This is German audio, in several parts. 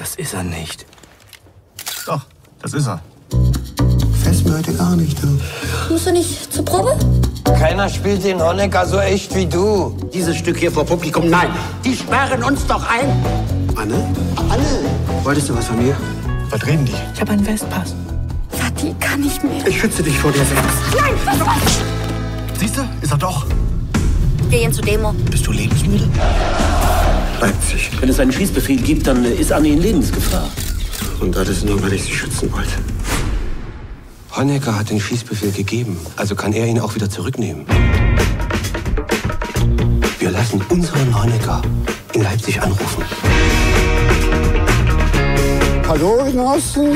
Das ist er nicht. Doch, das ist er. Fällt mir heute gar nicht, du. Musst du nicht zur Probe? Keiner spielt den Honecker so echt wie du. Dieses Stück hier vor Publikum, nein. Die sperren uns doch ein. Anne? Anne! Wolltest du was von mir? Was reden die? Ich habe einen Westpass. Vati kann nicht mehr. Ich schütze dich vor dir selbst. Nein, was? Siehst du? Ist er doch. Wir gehen zur Demo. Bist du lebensmüde? Leipzig. Wenn es einen Schießbefehl gibt, dann ist Anne in Lebensgefahr. Und alles nur, weil ich sie schützen wollte. Honecker hat den Schießbefehl gegeben, also kann er ihn auch wieder zurücknehmen. Wir lassen unseren Honecker in Leipzig anrufen. Hallo, Genossen.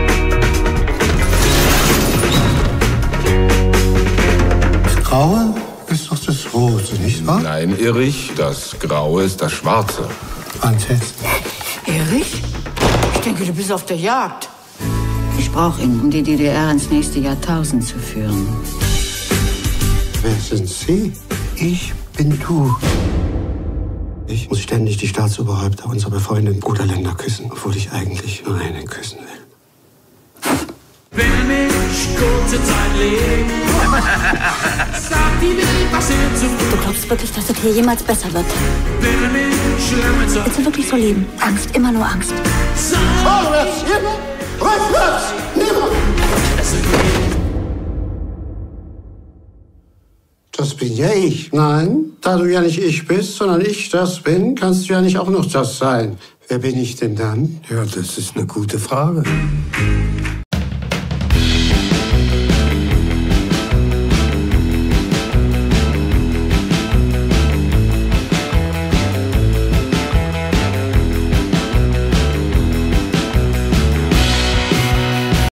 Das Graue ist doch das Rote, nicht wahr? Nein, Erich, das Graue ist das Schwarze. Und jetzt? Erich? Ich denke, du bist auf der Jagd. Ich brauche ihn, um die DDR ins nächste Jahrtausend zu führen. Wer sind Sie? Ich bin du. Ich muss ständig die Staatsoberhäupter unserer befreundeten Bruderländer küssen, obwohl ich eigentlich nur einen küssen will. Will mich kurze Zeit leben. Sag die Welt, was ihr zu tun. Du glaubst wirklich, dass es hier jemals besser wird? Will mich schlimme Zeit. Willst du wirklich so leben? Angst, immer nur Angst. Das bin ja ich. Nein, da du ja nicht ich bist, sondern ich das bin, kannst du ja nicht auch noch das sein. Wer bin ich denn dann? Ja, das ist eine gute Frage.